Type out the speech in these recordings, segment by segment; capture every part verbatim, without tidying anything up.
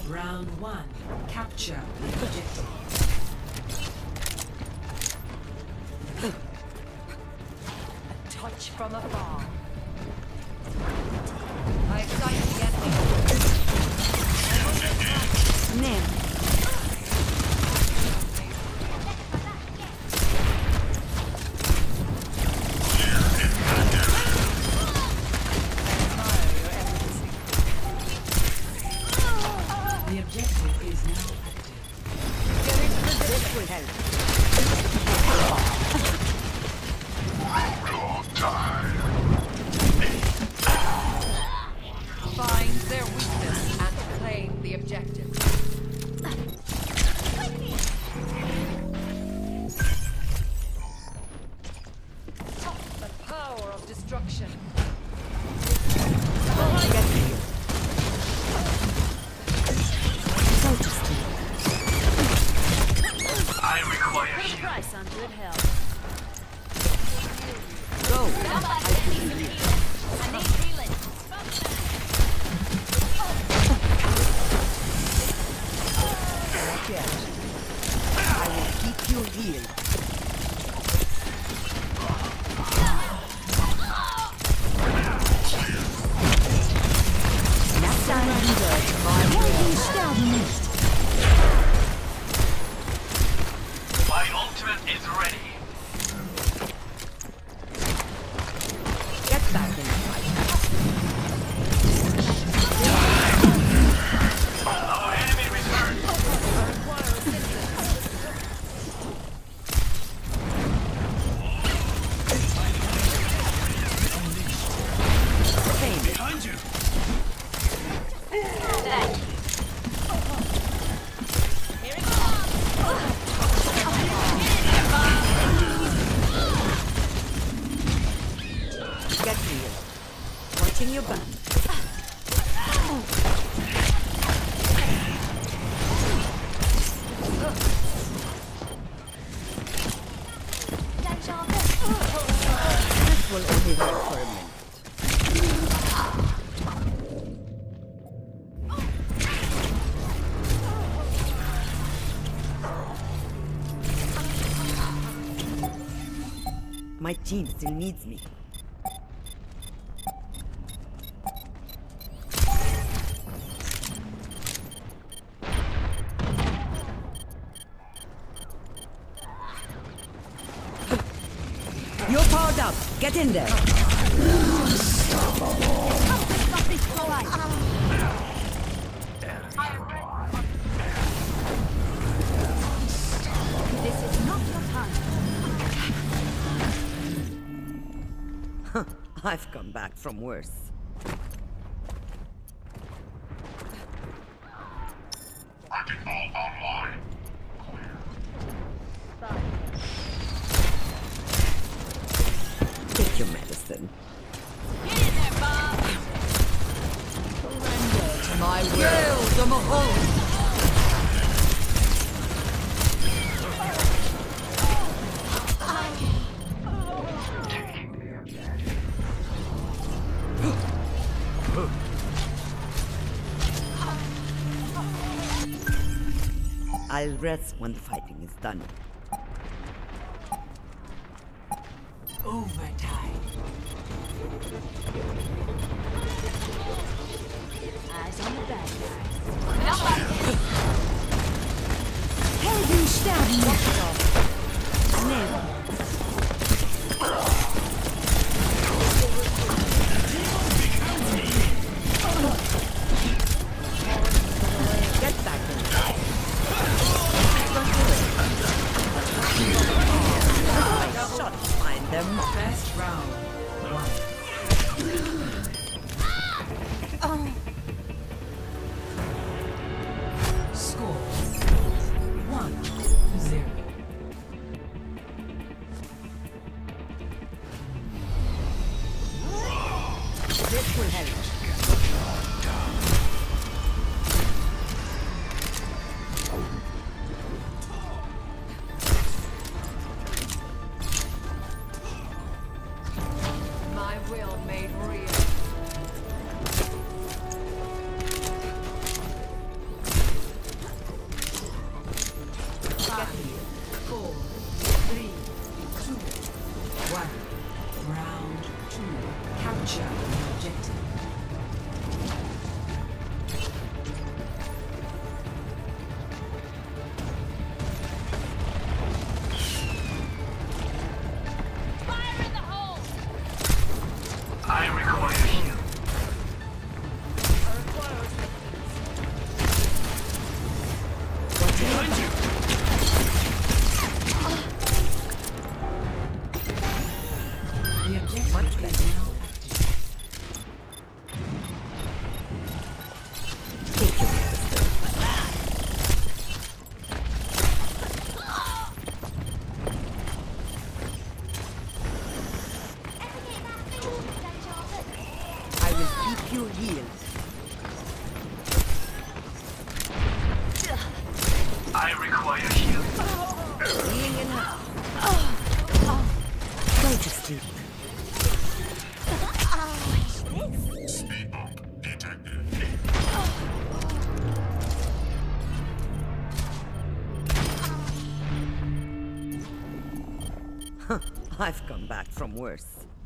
Round one, capture the objective. A touch from afar. I sight the enemy. Nim. The objective is now active. This will help. Find their weakness and claim the objective. The power of destruction. I require Put a you. price on good health. Go. I need healing. Not yet. I will keep you healed. Surrender to my will. My ultimate is ready. Get back in the fight. Our enemy returns. Behind you. Get real. Watching your back. This will only work for a minute. My team still needs me. You're powered up. Get in there. This is not your time. I've come back from worse. Wrecking ball online. Take your medicine. Get in there, Bob. Surrender to my will. To Mahone. I'll rest when the fighting is done. Overtime. Eyes on the bad guys. Helden sterben nicht doch. Nimm. Get back in. Shot find them. First round. One. Score. One. Zero. require healing. Healing enough. Go to sleep. Speed bump detected. I've come back from worse.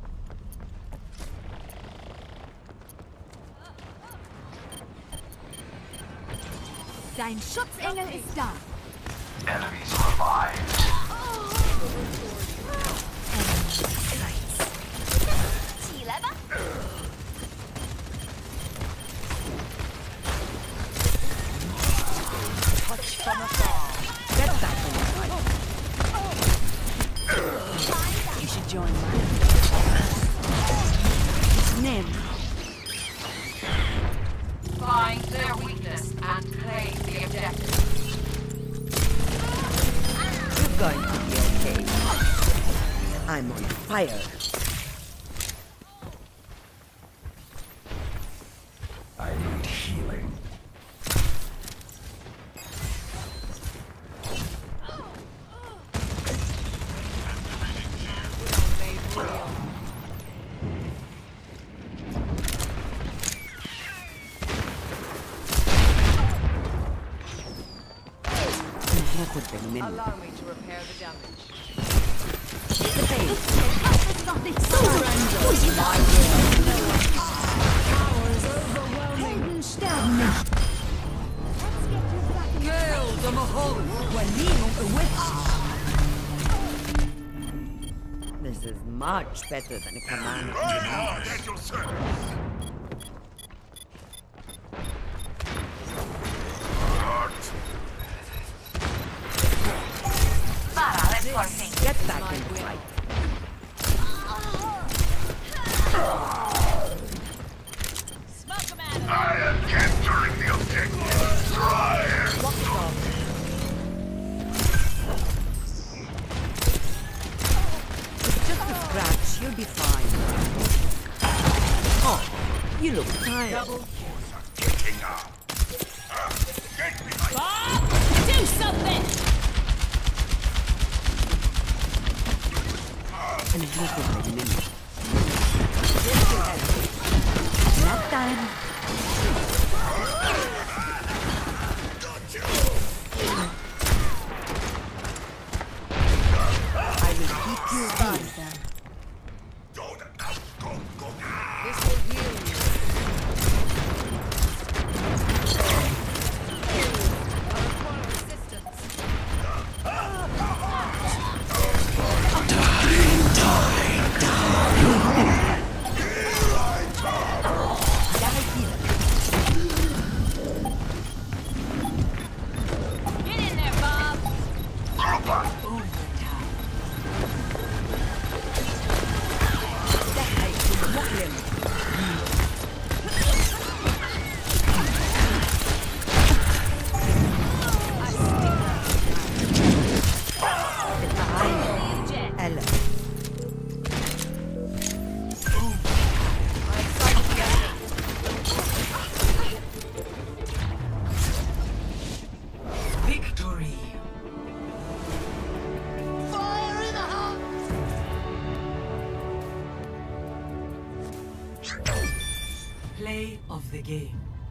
Dein Schutzengel ist da. Enemies revived. Zielleber? Touch from afar. Get back in the fight. You should join mine. Nim. Find their weakness and claim the objective. You're going to be okay. I'm on fire. I need healing. Allow me to repair the damage. The base. It's noch nicht so. Helden sterben nicht. Gale the Mahol. This is much better than a command. At your service. Get back in the fight. Smoke 'em at 'em. I am capturing the objective. Try. It's just a scratch. You'll be fine. Oh, you look tired. Getting up. Get me my Bob, do something. And look at the minute. Not time. I will keep you busy. Go, go, go. This will heal you. I require assistance. Get in there, Bob. Ella. I sight the enemy. Victory. Fire in the hole. Play of the game.